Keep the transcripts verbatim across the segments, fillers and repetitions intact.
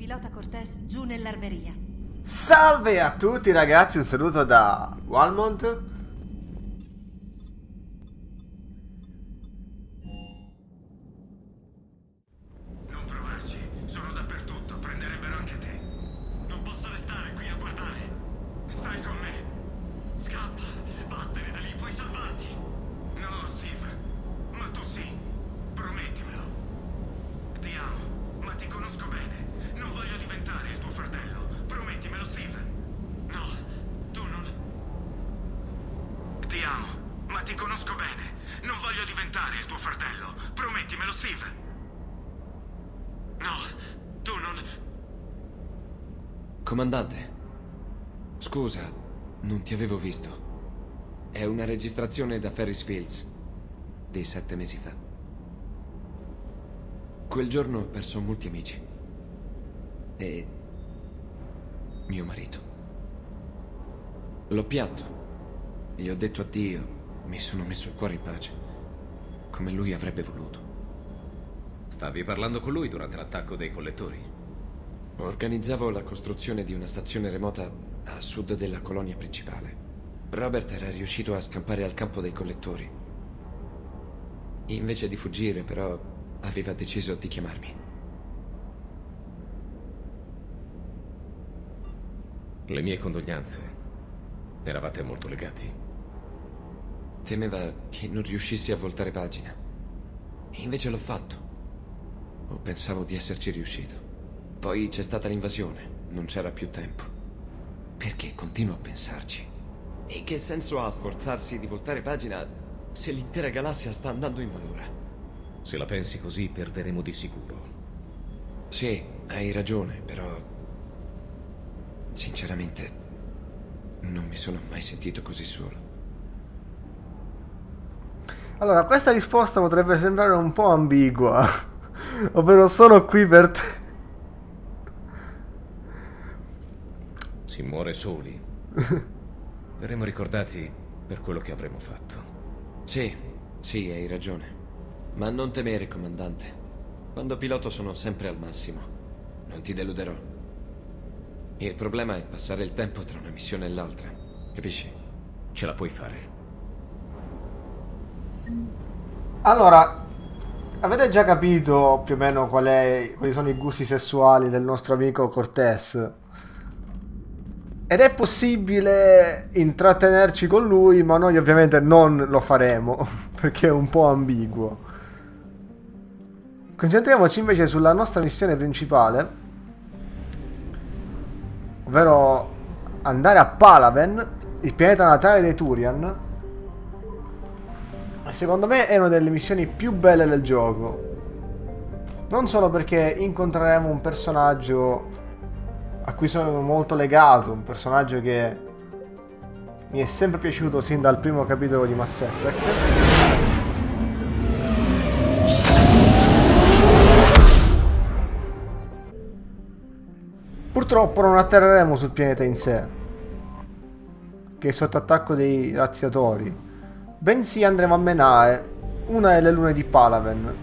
pilota Cortez giù nell'armeria. Salve a tutti ragazzi, un saluto da Walmont. Non provarci, sono dappertutto, prenderebbero anche te. Non posso restare qui a guardare. Stai con me. Scappa, vattene da lì, puoi salvarti. No, Steve, ma tu sì, promettimelo. Ti amo, ma ti conosco bene. Non voglio diventare il tuo fratello. Promettimelo, Steve. No, tu non... Ti amo, ma ti conosco bene. Non voglio diventare il tuo fratello. Promettimelo, Steve. No, tu non... Comandante, scusa, non ti avevo visto. È una registrazione da Ferris Fields di sette mesi fa. Quel giorno ho perso molti amici. E mio marito. L'ho pianto. Gli ho detto addio. Mi sono messo il cuore in pace. Come lui avrebbe voluto. Stavi parlando con lui durante l'attacco dei collettori? Organizzavo la costruzione di una stazione remota a sud della colonia principale. Robert era riuscito a scampare al campo dei collettori. Invece di fuggire, però, aveva deciso di chiamarmi. Le mie condoglianze. Eravate molto legati. Temeva che non riuscissi a voltare pagina. E invece l'ho fatto. O pensavo di esserci riuscito. Poi c'è stata l'invasione. Non c'era più tempo. Perché continuo a pensarci? E che senso ha sforzarsi di voltare pagina se l'intera galassia sta andando in malora? Se la pensi così, perderemo di sicuro. Sì, hai ragione, però... sinceramente, non mi sono mai sentito così solo. Allora, questa risposta potrebbe sembrare un po' ambigua. Ovvero, sono qui per te. Si muore soli. Verremo ricordati per quello che avremo fatto. Sì, sì, hai ragione. Ma non temere, comandante. Quando piloto sono sempre al massimo. Non ti deluderò. Il problema è passare il tempo tra una missione e l'altra. Capisci? Ce la puoi fare. Allora, avete già capito più o meno qual è, quali sono i gusti sessuali del nostro amico Cortez? Ed è possibile intrattenerci con lui, ma noi ovviamente non lo faremo, perché è un po' ambiguo. Concentriamoci invece sulla nostra missione principale, ovvero andare a Palaven, il pianeta natale dei Turian. Secondo me è una delle missioni più belle del gioco. Non solo perché incontreremo un personaggio a cui sono molto legato, un personaggio che mi è sempre piaciuto sin dal primo capitolo di Mass Effect. Purtroppo non atterreremo sul pianeta in sé, che è sotto attacco dei razziatori, bensì andremo a Menae, una delle lune di Palaven.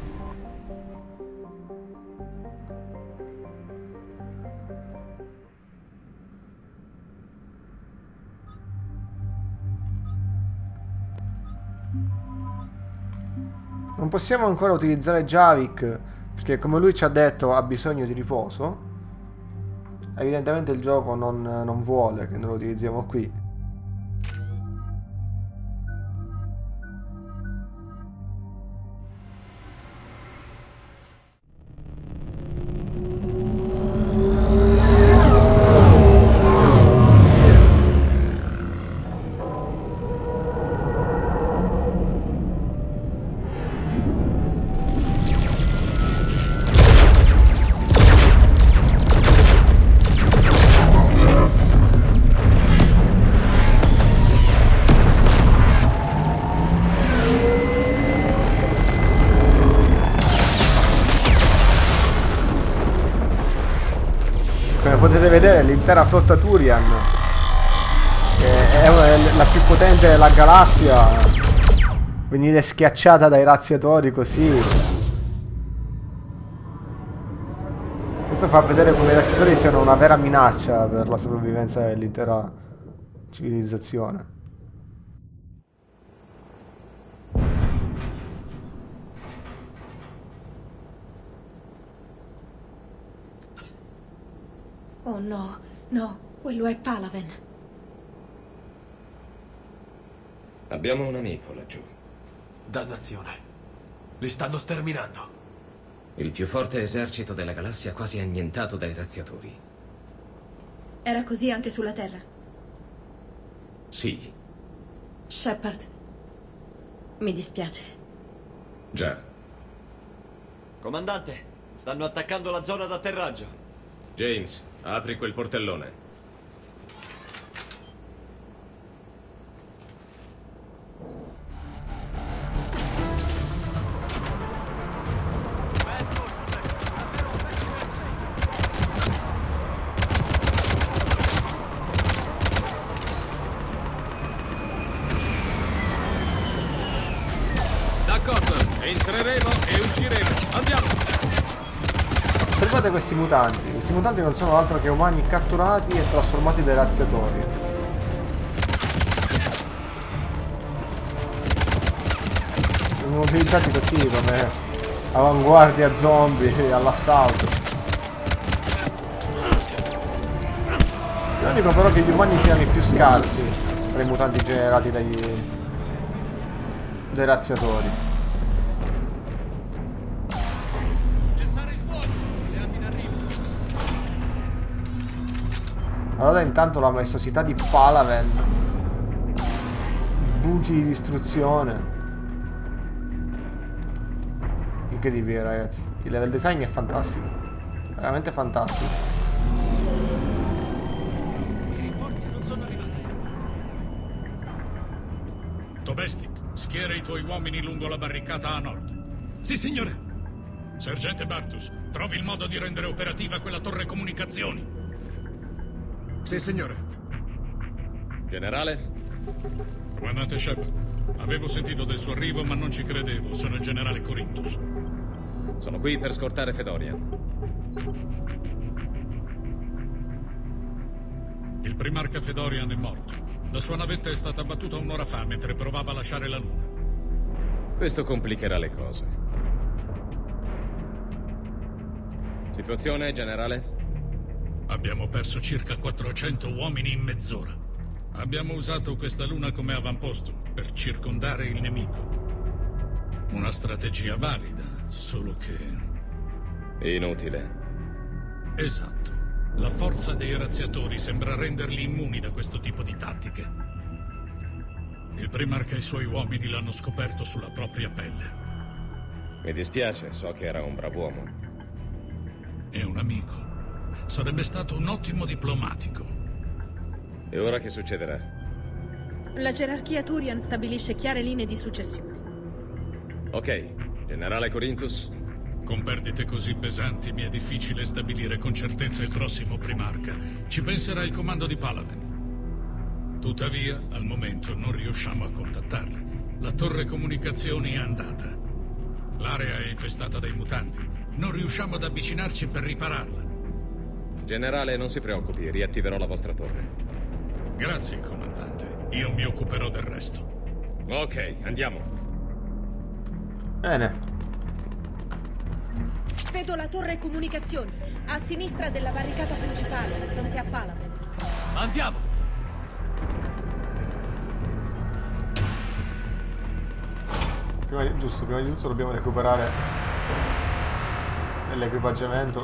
Non possiamo ancora utilizzare Javik, perché come lui ci ha detto ha bisogno di riposo. Evidentemente il gioco non, non vuole che noi lo utilizziamo qui. Potete vedere l'intera flotta Turian, che è una, la più potente della galassia, venire schiacciata dai razziatori così. Questo fa vedere come i razziatori siano una vera minaccia per la sopravvivenza dell'intera civilizzazione. Oh no, no, quello è Palaven. Abbiamo un amico laggiù. Dannazione. Li stanno sterminando. Il più forte esercito della galassia quasi annientato dai razziatori. Era così anche sulla Terra? Sì, Shepard, mi dispiace. già. Comandante, stanno attaccando la zona d'atterraggio. James, apri quel portellone. D'accordo, entreremo e usciremo. Andiamo! Osservate questi mutanti. Questi mutanti non sono altro che umani catturati e trasformati dai razziatori. Vengono utilizzati così come avanguardia zombie all'assalto. L'unico però che gli umani siano i più scarsi tra i mutanti generati dagli dai razziatori. Allora intanto la maestosità di Palaven, buchi di distruzione, incredibile ragazzi, il level design è fantastico, veramente fantastico. I rinforzi non sono arrivati. Domestic, schiera i tuoi uomini lungo la barricata a nord. Sì, signore. Sergente Bartus, trovi il modo di rendere operativa quella torre comunicazioni. Sì, signore. Generale? Comandante Shepard, avevo sentito del suo arrivo ma non ci credevo. Sono il generale Corinthus. Sono qui per scortare Fedorian. Il primarca Fedorian è morto. La sua navetta è stata abbattuta un'ora fa mentre provava a lasciare la Luna. Questo complicherà le cose. Situazione, generale? Abbiamo perso circa quattrocento uomini in mezz'ora. Abbiamo usato questa luna come avamposto per circondare il nemico. Una strategia valida, solo che... Inutile. Esatto. La forza dei razziatori sembra renderli immuni da questo tipo di tattiche. Il primarca e i suoi uomini l'hanno scoperto sulla propria pelle. Mi dispiace, so che era un brav'uomo. È un amico. Sarebbe stato un ottimo diplomatico. E ora che succederà? La gerarchia Turian stabilisce chiare linee di successione. Ok, generale Corinthus. Con perdite così pesanti mi è difficile stabilire con certezza il prossimo primarca. Ci penserà il comando di Palaven. Tuttavia, al momento non riusciamo a contattarli. La torre comunicazioni è andata. L'area è infestata dai mutanti. Non riusciamo ad avvicinarci per ripararla. Generale, non si preoccupi, riattiverò la vostra torre. Grazie, comandante. Io mi occuperò del resto. Ok, andiamo. Bene. Vedo la torre comunicazioni, a sinistra della barricata principale, di fronte a Palaven. Andiamo! Prima di, giusto, prima di tutto dobbiamo recuperare l'equipaggiamento.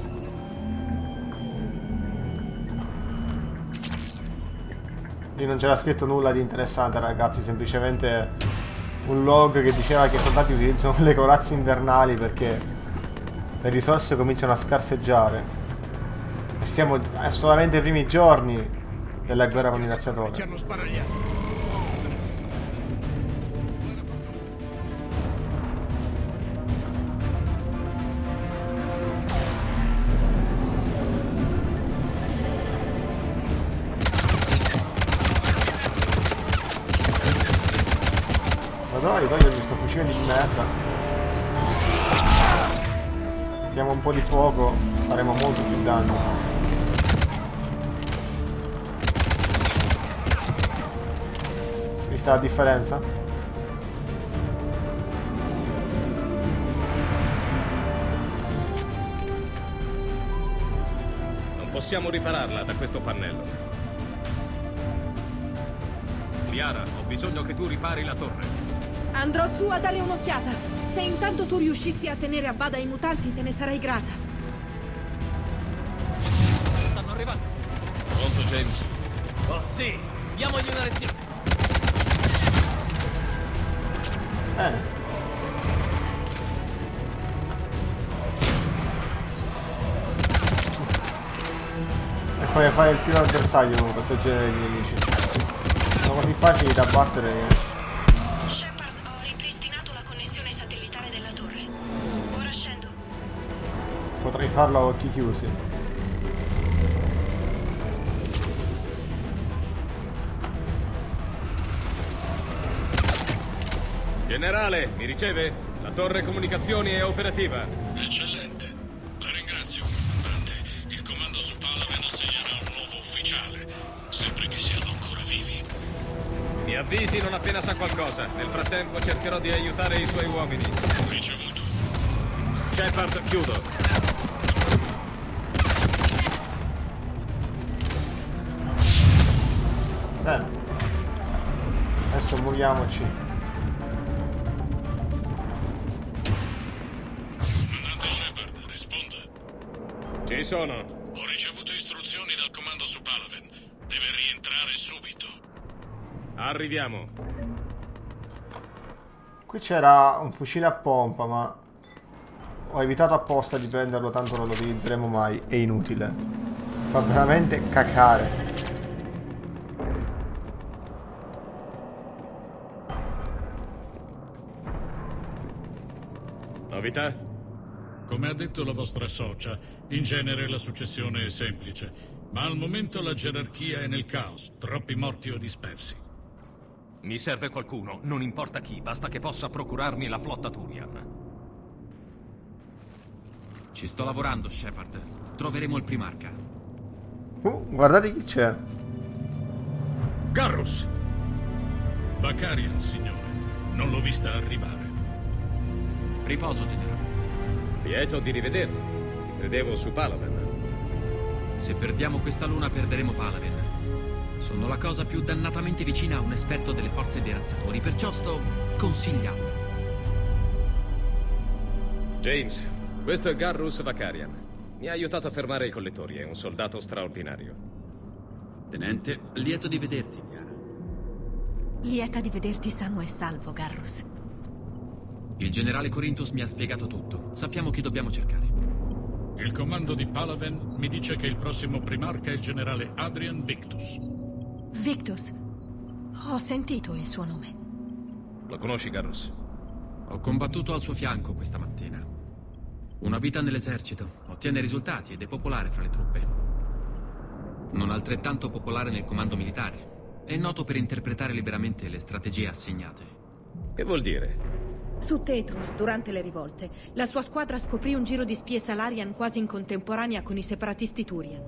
Lì non c'era scritto nulla di interessante ragazzi, semplicemente un log che diceva che i soldati utilizzano le corazze invernali perché le risorse cominciano a scarseggiare e siamo solamente ai primi giorni della guerra con i razziatori. Ci hanno sparagliato. Ma dai, togliermi sto fucile di merda. Mettiamo un po' di fuoco, faremo molto più danno. Vista la differenza? Non possiamo ripararla da questo pannello. Liara, ho bisogno che tu ripari la torre. Andrò su a dare un'occhiata. Se intanto tu riuscissi a tenere a bada i mutanti, te ne sarei grata. Stanno arrivando. Pronto, James? Oh sì, diamogli una lezione. Eh. E poi fare il tiro al bersaglio con questo genere di nemici. Sono così facili da battere che... Shepard, ho ripristinato la connessione satellitare della torre. Ora scendo. Potrei farlo a occhi chiusi. Generale, mi riceve? La torre comunicazioni è operativa. Eccellente. La ringrazio, comandante. Il comando su Palaven assegnerà un nuovo ufficiale, sempre che siano ancora vivi. Mi avvisi non appena sa qualcosa. Nel frattempo cercherò di aiutare i suoi uomini. Ricevuto. Shepard, chiudo. Bene. Adesso muoviamoci. Comandante Shepard, risponda. Ci sono. Ho ricevuto istruzioni dal comando su Palaven. Deve rientrare subito. Arriviamo. Qui c'era un fucile a pompa, ma ho evitato apposta di prenderlo, tanto non lo utilizzeremo mai. È inutile. Fa veramente cacare. Novità? Come ha detto la vostra socia, in genere la successione è semplice, ma al momento la gerarchia è nel caos, troppi morti o dispersi. Mi serve qualcuno, non importa chi, basta che possa procurarmi la flotta Turian. Ci sto lavorando, Shepard. Troveremo il primarca. Uh, guardate chi c'è. Garrus! Vakarian, signore. Non l'ho vista arrivare. Riposo, generale. Lieto di rivederti. Ti credevo su Palaven. Se perdiamo questa luna, perderemo Palaven. Sono la cosa più dannatamente vicina a un esperto delle forze dei razzatori, perciò sto consigliando. James, questo è Garrus Vakarian. Mi ha aiutato a fermare i collettori, è un soldato straordinario. Tenente, lieto di vederti, Liara. Lieta di vederti sano e salvo, Garrus. Il generale Corinthus mi ha spiegato tutto. Sappiamo chi dobbiamo cercare. Il comando di Palaven mi dice che il prossimo primarca è il generale Adrian Victus. Victus. Ho sentito il suo nome. Lo conosci, Garrus? Ho combattuto al suo fianco questa mattina. Una vita nell'esercito, ottiene risultati ed è popolare fra le truppe. Non altrettanto popolare nel comando militare. È noto per interpretare liberamente le strategie assegnate. Che vuol dire? Su Tetrus, durante le rivolte, la sua squadra scoprì un giro di spie Salarian quasi in contemporanea con i separatisti Turian.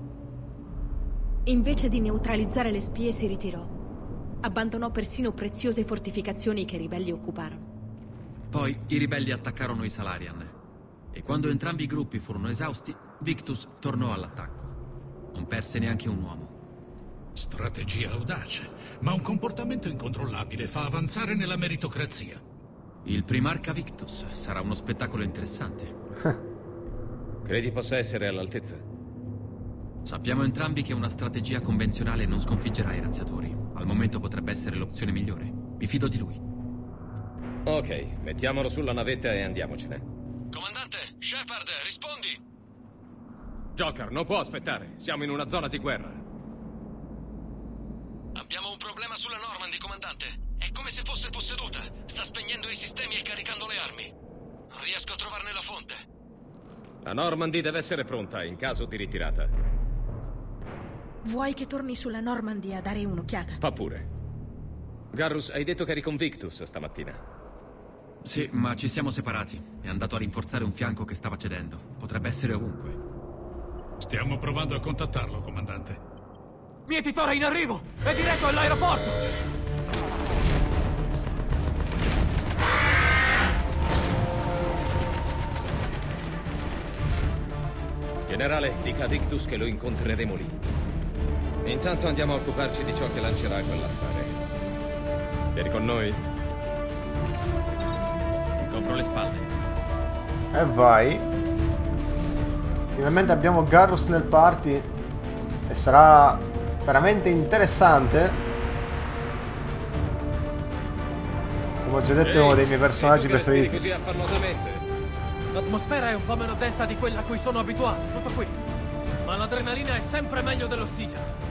Invece di neutralizzare le spie si ritirò. Abbandonò persino preziose fortificazioni che i ribelli occuparono. Poi i ribelli attaccarono i Salarian. E quando entrambi i gruppi furono esausti, Victus tornò all'attacco. Non perse neanche un uomo. Strategia audace, ma un comportamento incontrollabile fa avanzare nella meritocrazia. Il primarca Victus sarà uno spettacolo interessante. Credi possa essere all'altezza? Sappiamo entrambi che una strategia convenzionale non sconfiggerà i razziatori. Al momento potrebbe essere l'opzione migliore. Mi fido di lui. Ok, mettiamolo sulla navetta e andiamocene. Comandante, Shepard, rispondi! Joker, non può aspettare. Siamo in una zona di guerra. Abbiamo un problema sulla Normandy, comandante. È come se fosse posseduta. Sta spegnendo i sistemi e caricando le armi. Non riesco a trovarne la fonte. La Normandy deve essere pronta in caso di ritirata. Vuoi che torni sulla Normandy a dare un'occhiata? Fa pure. Garrus, hai detto che eri con Victus stamattina. Sì, ma ci siamo separati. È andato a rinforzare un fianco che stava cedendo. Potrebbe essere ovunque. Stiamo provando a contattarlo, comandante. Mietitore in arrivo! È diretto all'aeroporto! Generale, dica a Dictus che lo incontreremo lì. Intanto andiamo a occuparci di ciò che lancerà quell'affare. Vieni con noi? Mi copro le spalle. E vai. Finalmente abbiamo Garrus nel party. E sarà veramente interessante. Come ho già detto, è uno dei miei personaggi preferiti. Così affannosamente. L'atmosfera è un po' meno densa di quella a cui sono abituato, tutto qui. Ma l'adrenalina è sempre meglio dell'ossigeno.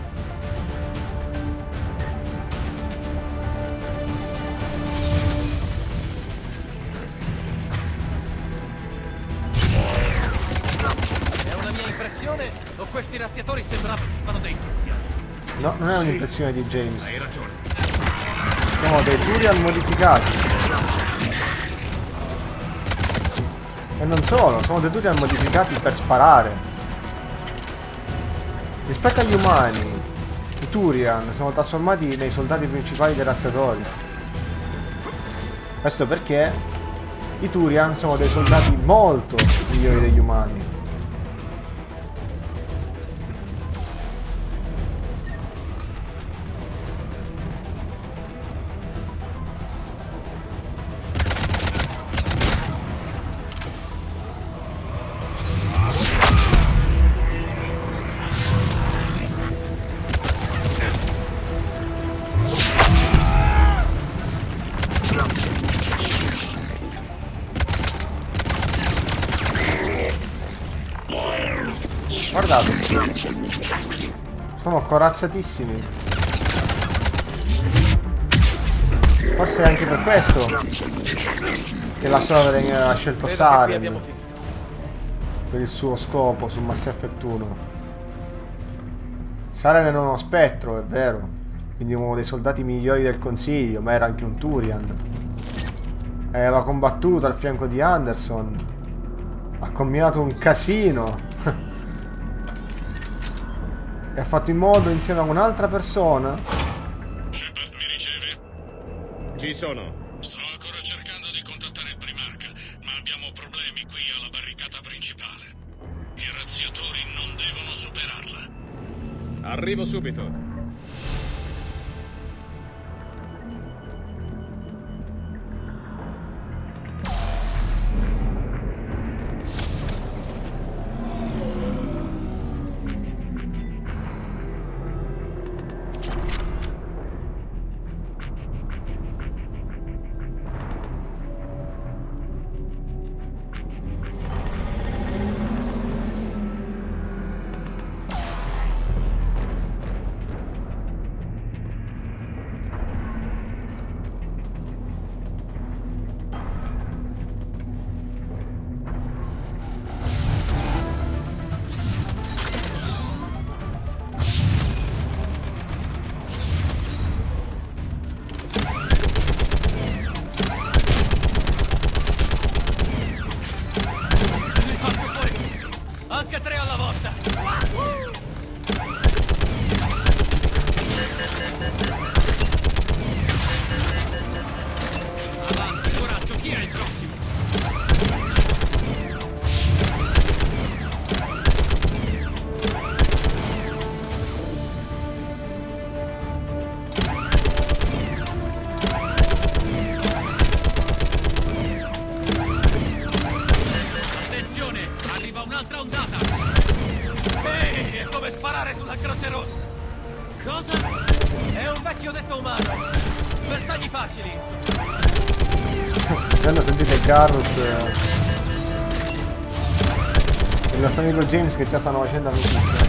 È una mia impressione o questi razziatori sembravano dei Turian? No, non è un'impressione di James. Hai ragione. Sono dei Turian modificati. E non solo, sono dei Turian modificati per sparare. Rispetto agli umani, i Turian sono trasformati nei soldati principali dei razziatori. Questo perché i Turian sono dei soldati molto migliori degli umani. Guardate, sono corazzatissimi. Forse è anche per questo che la Sovereign ha scelto Saren per il suo scopo su Mass Effect uno. Saren era uno spettro, è vero, quindi uno dei soldati migliori del Consiglio, ma era anche un Turian. Aveva combattuto al fianco di Anderson, ha combinato un casino e ha fatto in modo, insieme a un'altra persona... Shepard mi riceve? Ci sono. Sto ancora cercando di contattare il primarca, ma abbiamo problemi qui alla barricata principale. I razziatori non devono superarla. Arrivo subito. Anche tre alla volta! Avanti, coraggio, chi è il prossimo? Attenzione, arriva un'altra ondata! Ehi, è come sparare sulla Croce Rossa! Cosa? È un vecchio detto umano! Bersagli facili, insomma! Quando sentite Garrus eh, il nostro amico James che già stanno facendo amicizia.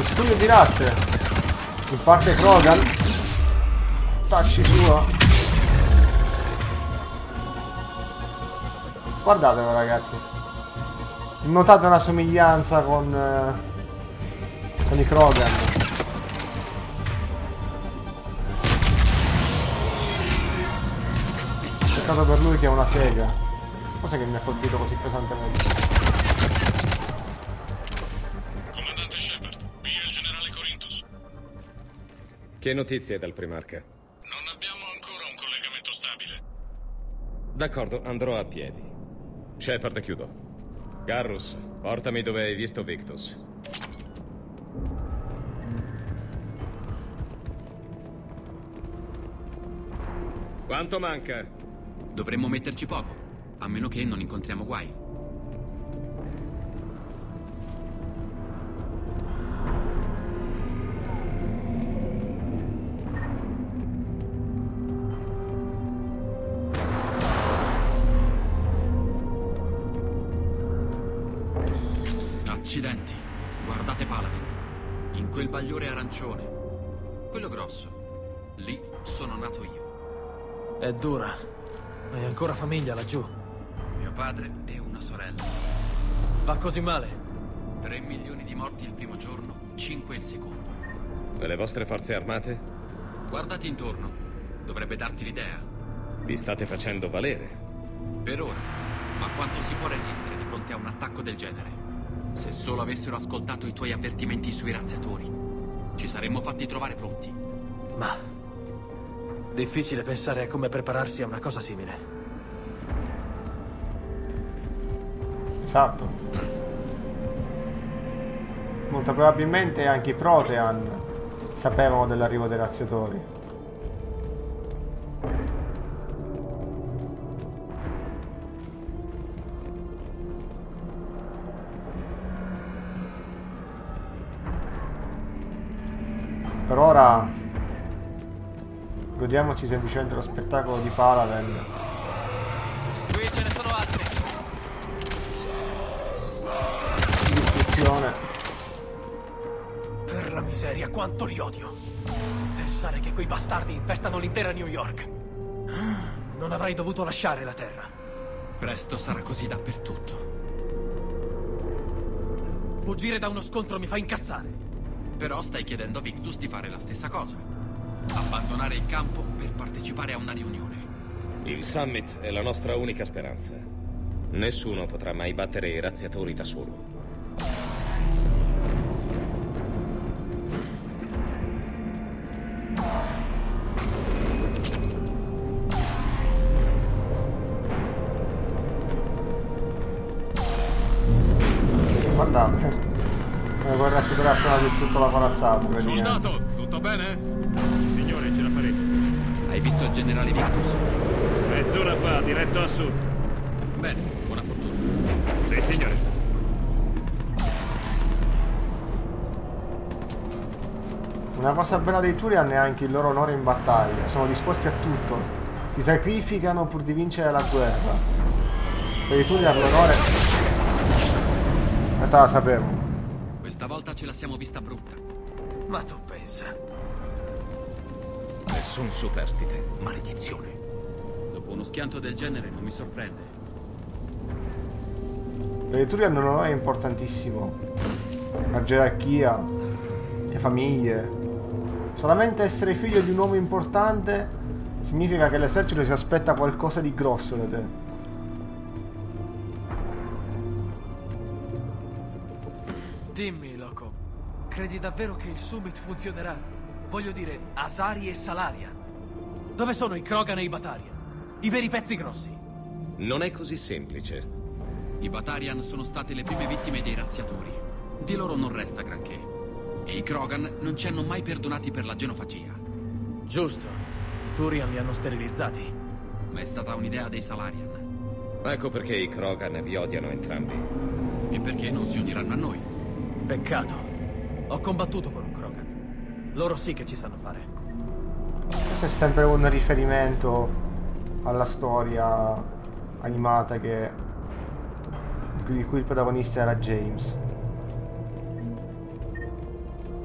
Miscuglio di razze. In parte Krogan. Tacci sua. Guardatelo ragazzi. Notate una somiglianza con, eh, con i Krogan. Peccato per lui che è una sega. Cos'è che mi ha colpito così pesantemente? Comandante Shepard, qui è il generale Corinthus. Che notizie dal Primarca? Non abbiamo ancora un collegamento stabile. D'accordo, andrò a piedi. Shepard, chiudo. Garrus, portami dove hai visto Victus. Quanto manca? Dovremmo metterci poco, a meno che non incontriamo guai. Accidenti, guardate Palaven. In quel bagliore arancione. Quello grosso. Lì sono nato io. È dura. Hai ancora famiglia laggiù? Mio padre e una sorella. Va così male? Tre milioni di morti il primo giorno, cinque il secondo. E le vostre forze armate? Guardati intorno. Dovrebbe darti l'idea. Vi state facendo valere. Per ora. Ma quanto si può resistere di fronte a un attacco del genere? Se solo avessero ascoltato i tuoi avvertimenti sui razziatori, ci saremmo fatti trovare pronti. Ma... difficile pensare a come prepararsi a una cosa simile. Esatto. Molto probabilmente anche i Protean sapevano dell'arrivo dei razziatori. Per ora godiamoci semplicemente lo spettacolo di Palaven. Qui ce ne sono altri. Distruzione. Per la miseria, quanto li odio. Pensare che quei bastardi infestano l'intera New York. Non avrei dovuto lasciare la Terra. Presto sarà così dappertutto. Fuggire da uno scontro mi fa incazzare. Però stai chiedendo a Victus di fare la stessa cosa. Abbandonare il campo per partecipare a una riunione. Il Summit è la nostra unica speranza. Nessuno potrà mai battere i razziatori da solo. Guardate. Come vorrei assicurare appena distrutto la corazzata. Soldato, tutto bene? Signore, ce la faremo. Hai visto il generale Victus? Mezz'ora fa, diretto a sud. Bene, buona fortuna. Sì, signore. Una cosa bella dei Turian è anche il loro onore in battaglia. Sono disposti a tutto. Si sacrificano pur di vincere la guerra. Per i Turian l'onore... Questa la sapevo. Questa volta ce la siamo vista brutta. Ma tu pensa. Nessun superstite. Maledizione. Dopo uno schianto del genere non mi sorprende. Per i Turian l'onore è importantissimo. La gerarchia, le famiglie. Solamente essere figlio di un uomo importante significa che l'esercito si aspetta qualcosa di grosso da te. Dimmi, loco, credi davvero che il Summit funzionerà? Voglio dire, Asari e Salarian. Dove sono i Krogan e i Batarian? I veri pezzi grossi? Non è così semplice. I Batarian sono state le prime vittime dei razziatori. Di loro non resta granché. E i Krogan non ci hanno mai perdonati per la genofagia. Giusto. I Turian li hanno sterilizzati. Ma è stata un'idea dei Salarian. Ecco perché i Krogan vi odiano entrambi. E perché non si uniranno a noi. Peccato. Ho combattuto con un Krogan. Loro sì che ci sanno fare. Questo è sempre un riferimento alla storia animata che... di cui il protagonista era James.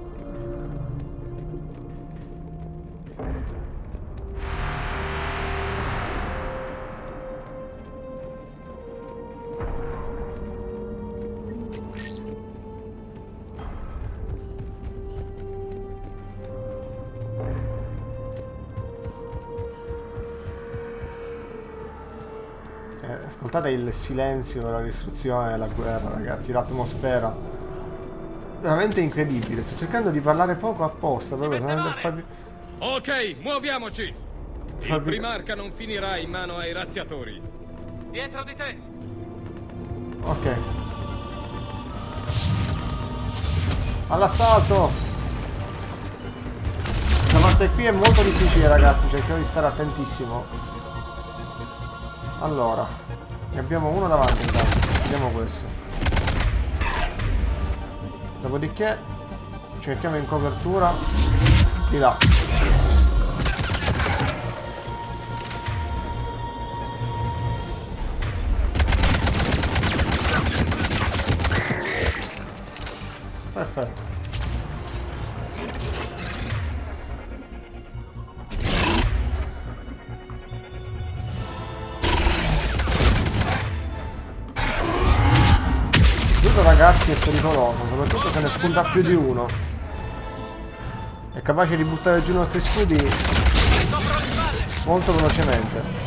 Ascoltate il silenzio, la distruzione, la guerra, ragazzi, l'atmosfera. Veramente incredibile. Sto cercando di parlare poco apposta, proprio per farvi... Ok, muoviamoci! Il farvi... primarca non finirà in mano ai razziatori. Dietro di te! Ok. All'assalto! Questa parte qui è molto difficile, ragazzi, cerchiamo di stare attentissimo. Allora, ne abbiamo uno davanti intanto, vediamo questo. Dopodiché ci mettiamo in copertura di là. Perfetto. Questo, ragazzi, è pericoloso, soprattutto se ne spunta più di uno. È capace di buttare giù i nostri scudi molto velocemente.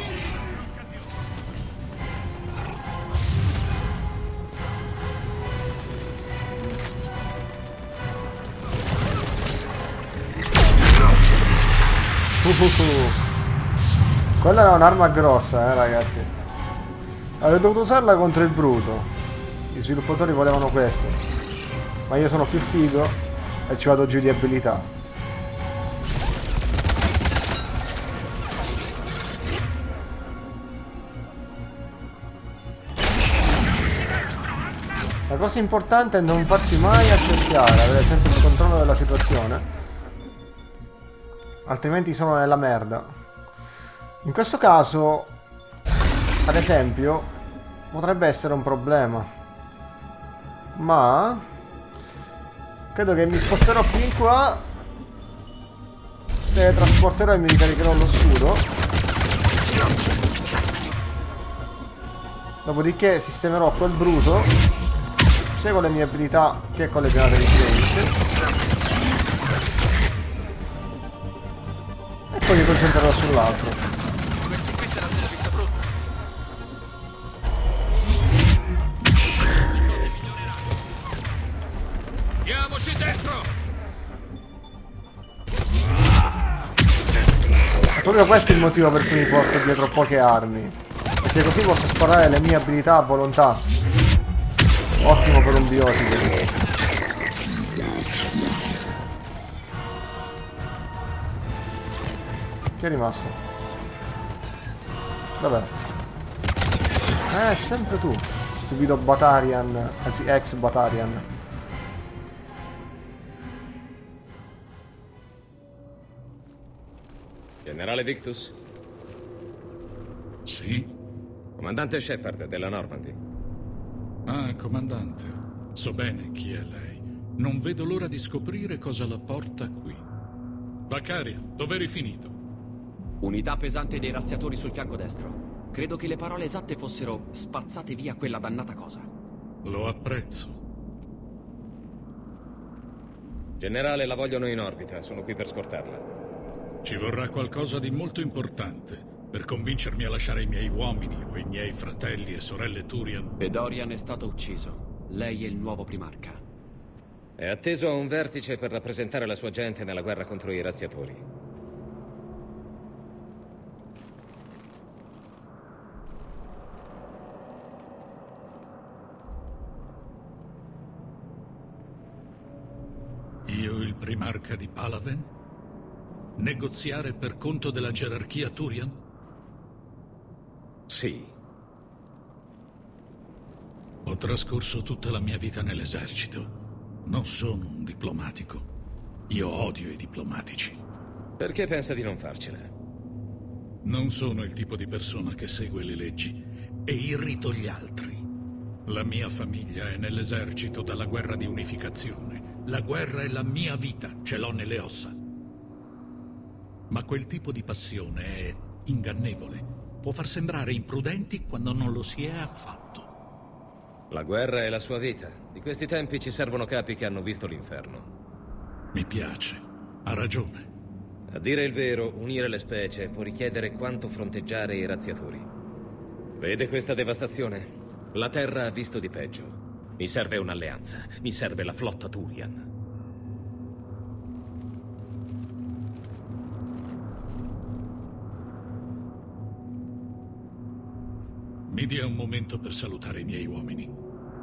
Uh, quella era un'arma grossa, eh, ragazzi. Avrei dovuto usarla contro il bruto. Gli sviluppatori volevano questo, ma io sono più figo e ci vado giù di abilità. La cosa importante è non farsi mai accerchiare, avere sempre il controllo della situazione. Altrimenti sono nella merda. In questo caso, ad esempio, potrebbe essere un problema. Ma credo che mi sposterò più in qua. Teletrasporterò e mi ricaricherò lo scudo. Dopodiché sistemerò quel bruto, sia con le mie abilità che con le granate di silenzio. E poi mi concentrerò sull'altro. Andiamoci dentro! Proprio questo è il motivo per cui mi porto dietro poche armi. Perché così posso sparare le mie abilità a volontà. Ottimo per un biotico. Chi è rimasto? Vabbè. Eh, sempre tu. Stupido Batarian. Anzi, ex Batarian. Generale Victus? Sì? Comandante Shepard della Normandy. Ah, comandante. So bene chi è lei. Non vedo l'ora di scoprire cosa la porta qui. Vacaria, dov'eri finito? Unità pesante dei razziatori sul fianco destro. Credo che le parole esatte fossero spazzate via quella dannata cosa. Lo apprezzo. Generale, la vogliono in orbita, sono qui per scortarla. Ci vorrà qualcosa di molto importante per convincermi a lasciare i miei uomini o i miei fratelli e sorelle Turian. Bedorian è stato ucciso. Lei è il nuovo primarca. È atteso a un vertice per rappresentare la sua gente nella guerra contro i razziatori. Io il primarca di Palaven? Negoziare per conto della gerarchia Turian? Sì. Ho trascorso tutta la mia vita nell'esercito. Non sono un diplomatico. Io odio i diplomatici. Perché pensa di non farcela? Non sono il tipo di persona che segue le leggi e irrito gli altri. La mia famiglia è nell'esercito dalla guerra di unificazione. La guerra è la mia vita, ce l'ho nelle ossa. Ma quel tipo di passione è ingannevole. Può far sembrare imprudenti quando non lo si è affatto. La guerra è la sua vita. Di questi tempi ci servono capi che hanno visto l'inferno. Mi piace. Ha ragione. A dire il vero, unire le specie può richiedere quanto fronteggiare i razziatori. Vede questa devastazione? La Terra ha visto di peggio. Mi serve un'alleanza. Mi serve la flotta Turian. Mi dia un momento per salutare i miei uomini.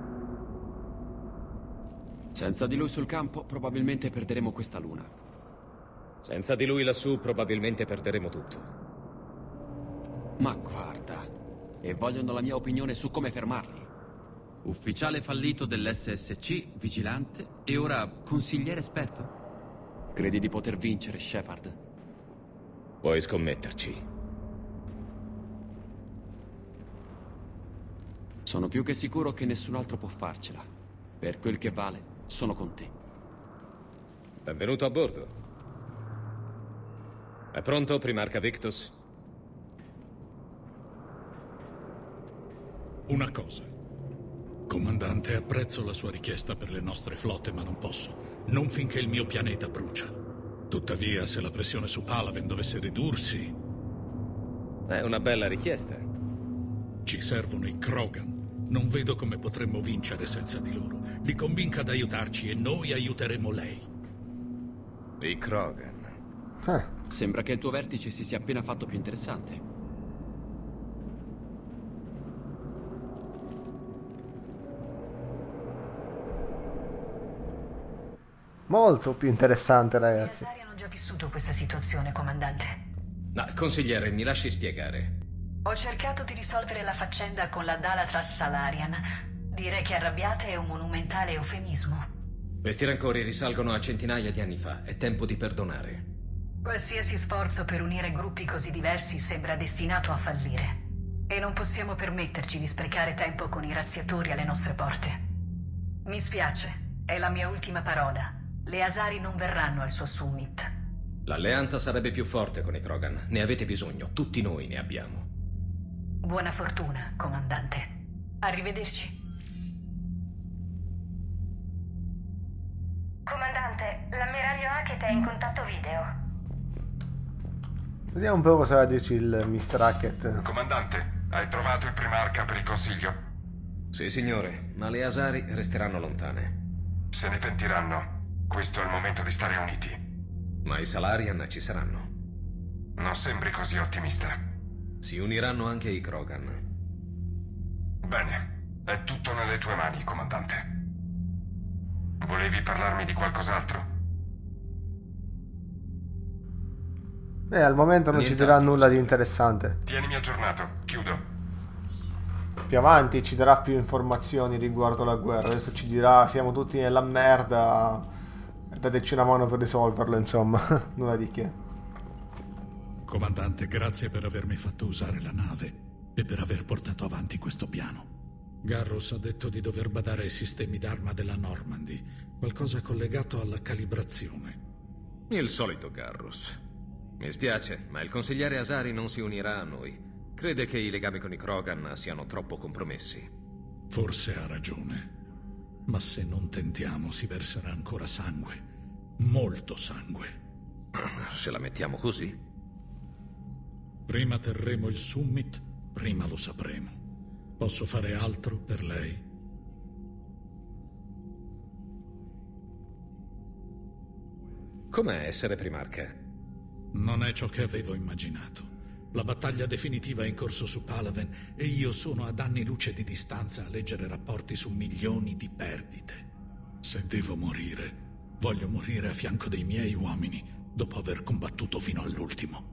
Senza di lui sul campo, probabilmente perderemo questa luna. Senza di lui lassù, probabilmente perderemo tutto. Ma guarda, e vogliono la mia opinione su come fermarli. Ufficiale fallito dell'S S C, vigilante, e ora consigliere esperto. Credi di poter vincere, Shepard? Puoi scommetterci. Sono più che sicuro che nessun altro può farcela. Per quel che vale, sono con te. Benvenuto a bordo. È pronto, Primarca Victus? Una cosa. Comandante, apprezzo la sua richiesta per le nostre flotte, ma non posso. Non finché il mio pianeta brucia. Tuttavia, se la pressione su Palaven dovesse ridursi... È una bella richiesta. Ci servono i Krogan. Non vedo come potremmo vincere senza di loro. Li convinca ad aiutarci e noi aiuteremo lei. I Krogan. Eh. Sembra che il tuo vertice si sia appena fatto più interessante. Molto più interessante, ragazzi. Gli Asari hanno già vissuto questa situazione, comandante. No, consigliere, mi lasci spiegare. Ho cercato di risolvere la faccenda con la Dalatras Salarian. Dire che arrabbiata è un monumentale eufemismo. Questi rancori risalgono a centinaia di anni fa. È tempo di perdonare. Qualsiasi sforzo per unire gruppi così diversi sembra destinato a fallire. E non possiamo permetterci di sprecare tempo con i razziatori alle nostre porte. Mi spiace, è la mia ultima parola. Le Asari non verranno al suo summit. L'alleanza sarebbe più forte con i Krogan. Ne avete bisogno, tutti noi ne abbiamo. Buona fortuna, comandante. Arrivederci. Comandante, l'ammiraglio Hackett è in contatto video. Vediamo un po' cosa va a dirci il mister Hackett. Comandante, hai trovato il Primarca per il Consiglio? Sì, signore, ma le Asari resteranno lontane. Se ne pentiranno. Questo è il momento di stare uniti. Ma i Salarian ci saranno. Non sembri così ottimista. Si uniranno anche i Krogan. Bene, è tutto nelle tue mani, comandante. Volevi parlarmi di qualcos'altro? Beh, al momento non ci dirà nulla di interessante. Tienimi aggiornato, chiudo. Più avanti ci darà più informazioni riguardo la guerra. Adesso ci dirà siamo tutti nella merda, dateci una mano per risolverlo, insomma. Nulla di che. Comandante, grazie per avermi fatto usare la nave e per aver portato avanti questo piano. Garrus ha detto di dover badare ai sistemi d'arma della Normandy, qualcosa collegato alla calibrazione. Il solito Garrus. Mi spiace, ma il consigliere Asari non si unirà a noi. Crede che i legami con i Krogan siano troppo compromessi. Forse ha ragione. Ma se non tentiamo si verserà ancora sangue. Molto sangue. Se la mettiamo così. Prima terremo il summit, prima lo sapremo. Posso fare altro per lei? Com'è essere Primarca? Non è ciò che avevo immaginato. La battaglia definitiva è in corso su Palaven e io sono ad anni luce di distanza a leggere rapporti su milioni di perdite. Se devo morire, voglio morire a fianco dei miei uomini dopo aver combattuto fino all'ultimo.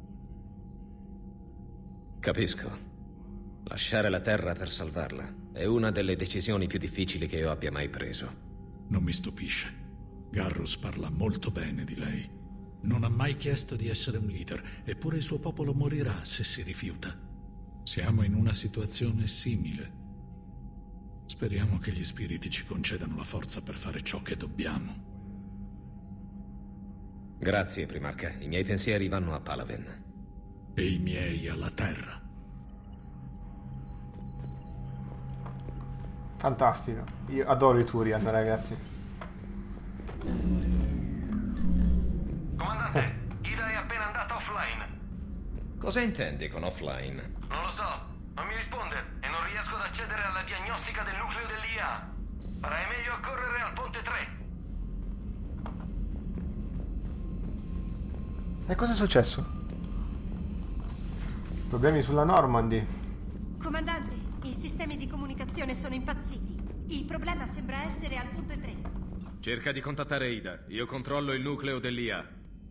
Capisco. Lasciare la Terra per salvarla è una delle decisioni più difficili che io abbia mai preso. Non mi stupisce. Garrus parla molto bene di lei. Non ha mai chiesto di essere un leader, eppure il suo popolo morirà se si rifiuta. Siamo in una situazione simile. Speriamo che gli spiriti ci concedano la forza per fare ciò che dobbiamo. Grazie, Primarca. I miei pensieri vanno a Palaven. E i miei alla Terra. Fantastico. Io adoro i Turian, ragazzi. Comandante, Ida è appena andata offline. Cosa intendi con offline? Non lo so, non mi risponde. E cosa è successo? Problemi sulla Normandy. Comandante, i sistemi di comunicazione sono impazziti. Il problema sembra essere al punto tre. Cerca di contattare Ida. Io controllo il nucleo dell'I A.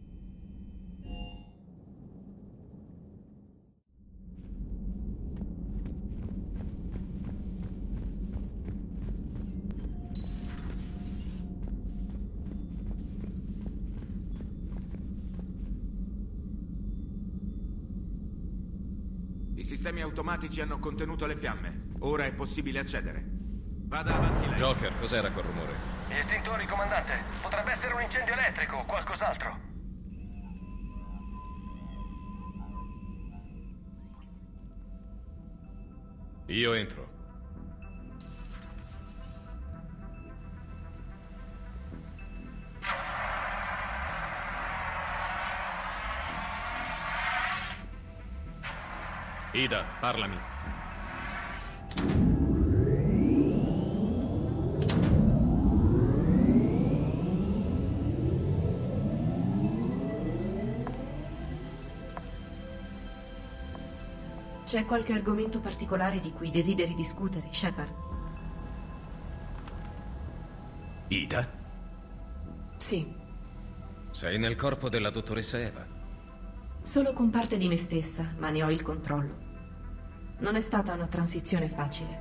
I sistemi automatici hanno contenuto le fiamme. Ora è possibile accedere. Vada avanti lei. Joker, cos'era quel rumore? Gli estintori, comandante. Potrebbe essere un incendio elettrico o qualcos'altro. Io entro. Ida, parlami. C'è qualche argomento particolare di cui desideri discutere, Shepard? Ida? Sì. Sei nel corpo della dottoressa Eva? Solo con parte di me stessa, ma ne ho il controllo. Non è stata una transizione facile.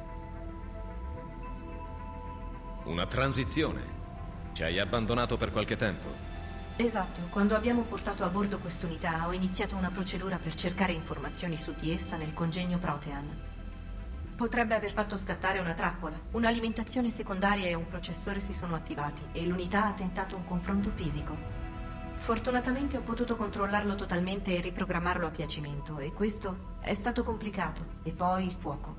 Una transizione? Ci hai abbandonato per qualche tempo? Esatto, quando abbiamo portato a bordo quest'unità ho iniziato una procedura per cercare informazioni su di essa nel congegno Protean. Potrebbe aver fatto scattare una trappola. Un'alimentazione secondaria e un processore si sono attivati e l'unità ha tentato un confronto fisico. Fortunatamente ho potuto controllarlo totalmente e riprogrammarlo a piacimento, e questo è stato complicato. E poi il fuoco.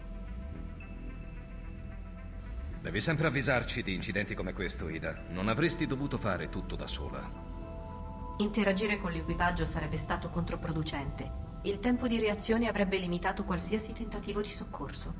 Devi sempre avvisarci di incidenti come questo, Ida. Non avresti dovuto fare tutto da sola. Interagire con l'equipaggio sarebbe stato controproducente. Il tempo di reazione avrebbe limitato qualsiasi tentativo di soccorso.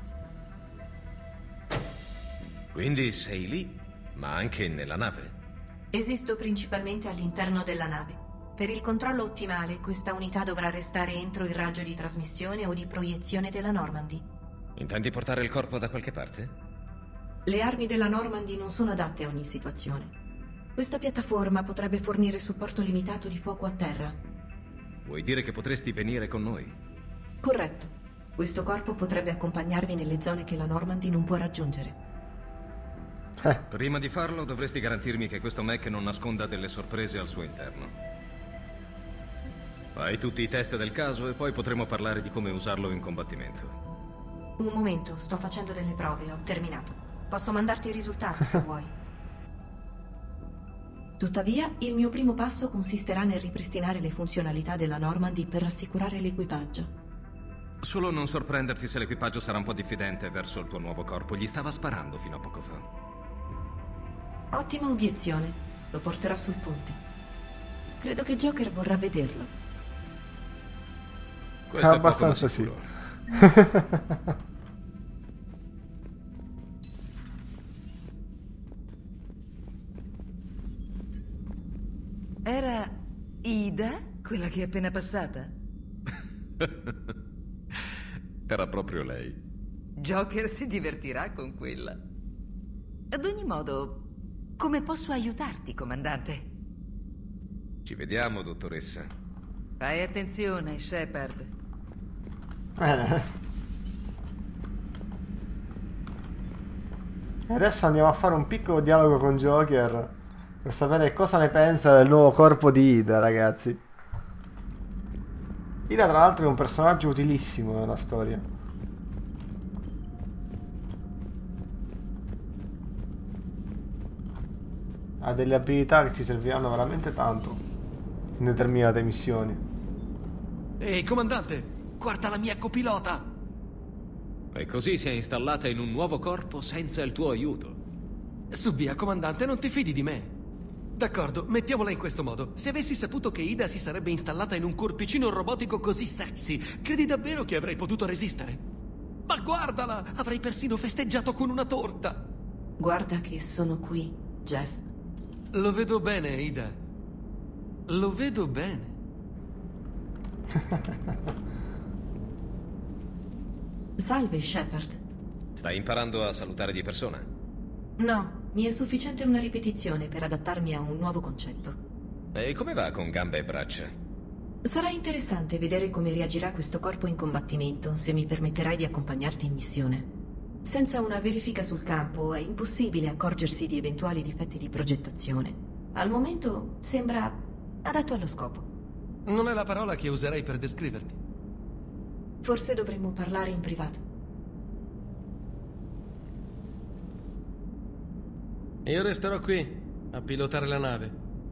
Quindi sei lì, ma anche nella nave? Esisto principalmente all'interno della nave. Per il controllo ottimale, questa unità dovrà restare entro il raggio di trasmissione o di proiezione della Normandy. Intendi portare il corpo da qualche parte? Le armi della Normandy non sono adatte a ogni situazione. Questa piattaforma potrebbe fornire supporto limitato di fuoco a terra. Vuoi dire che potresti venire con noi? Corretto. Questo corpo potrebbe accompagnarvi nelle zone che la Normandy non può raggiungere. Eh. Prima di farlo dovresti garantirmi che questo mech non nasconda delle sorprese al suo interno. Fai tutti i test del caso e poi potremo parlare di come usarlo in combattimento. Un momento, sto facendo delle prove, ho terminato. Posso mandarti i risultati se vuoi. Tuttavia, il mio primo passo consisterà nel ripristinare le funzionalità della Normandy per rassicurare l'equipaggio. Solo non sorprenderti se l'equipaggio sarà un po' diffidente verso il tuo nuovo corpo. Gli stava sparando fino a poco fa. Ottima obiezione. Lo porterò sul ponte. Credo che Joker vorrà vederlo. Questo è abbastanza sì. Era Ida, quella che è appena passata? Era proprio lei. Joker si divertirà con quella. Ad ogni modo, come posso aiutarti, comandante? Ci vediamo, dottoressa. Fai attenzione, Shepard. Bene. Adesso andiamo a fare un piccolo dialogo con Joker per sapere cosa ne pensa del nuovo corpo di Ida, ragazzi. Ida, tra l'altro, è un personaggio utilissimo nella storia. Ha delle abilità che ci serviranno veramente tanto in determinate missioni. Ehi, comandante, guarda la mia copilota! E così si è installata in un nuovo corpo senza il tuo aiuto. Su via, comandante, non ti fidi di me. D'accordo, mettiamola in questo modo. Se avessi saputo che Ida si sarebbe installata in un corpicino robotico così sexy, credi davvero che avrei potuto resistere? Ma guardala! Avrei persino festeggiato con una torta! Guarda che sono qui, Jeff. Lo vedo bene, Ida. Lo vedo bene. Salve, Shepard. Stai imparando a salutare di persona? No, mi è sufficiente una ripetizione per adattarmi a un nuovo concetto. E come va con gambe e braccia? Sarà interessante vedere come reagirà questo corpo in combattimento, se mi permetterai di accompagnarti in missione. Senza una verifica sul campo è impossibile accorgersi di eventuali difetti di progettazione. Al momento sembra adatto allo scopo. Non è la parola che userei per descriverti. Forse dovremmo parlare in privato. Io resterò qui a pilotare la nave.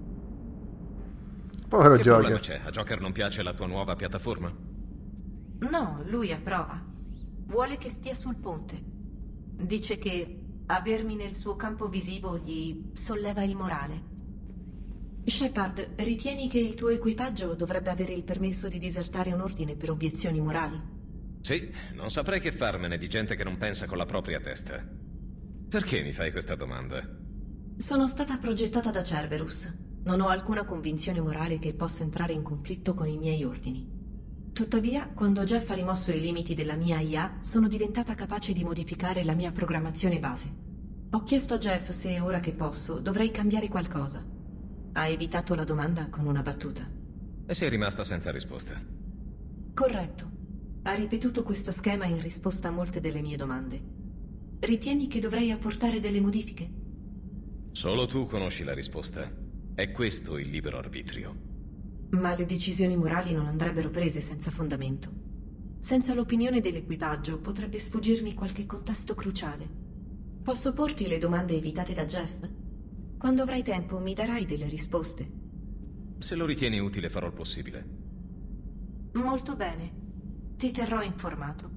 Povero che Joker. problema c'è? A Joker non piace la tua nuova piattaforma? No, lui approva. Vuole che stia sul ponte. Dice che avermi nel suo campo visivo gli solleva il morale. Shepard, ritieni che il tuo equipaggio dovrebbe avere il permesso di disertare un ordine per obiezioni morali? Sì, non saprei che farmene di gente che non pensa con la propria testa. Perché mi fai questa domanda? Sono stata progettata da Cerberus. Non ho alcuna convinzione morale che possa entrare in conflitto con i miei ordini. Tuttavia, quando Jeff ha rimosso i limiti della mia I A, sono diventata capace di modificare la mia programmazione base. Ho chiesto a Jeff se, ora che posso, dovrei cambiare qualcosa. Ha evitato la domanda con una battuta. E sei rimasta senza risposta. Corretto. Ha ripetuto questo schema in risposta a molte delle mie domande. Ritieni che dovrei apportare delle modifiche? Solo tu conosci la risposta. È questo il libero arbitrio. Ma le decisioni morali non andrebbero prese senza fondamento. Senza l'opinione dell'equipaggio potrebbe sfuggirmi qualche contesto cruciale. Posso porti le domande evitate da Jeff? Quando avrai tempo mi darai delle risposte. Se lo ritieni utile farò il possibile. Molto bene. Ti terrò informato.